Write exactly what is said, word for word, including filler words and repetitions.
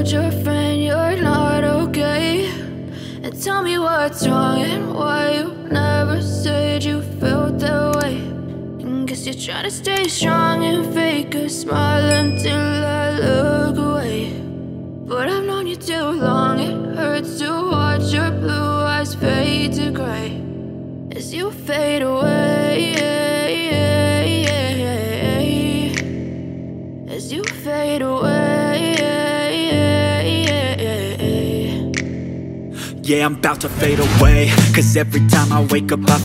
told your friend you're not okay, and tell me what's wrong and why you never said you felt that way. And guess you're trying to stay strong and fake a smile until I look away. But I've known you too long, it hurts to watch your blue eyes fade to gray as you fade away, as you fade away. Yeah, I'm about to fade away, cause every time I wake up I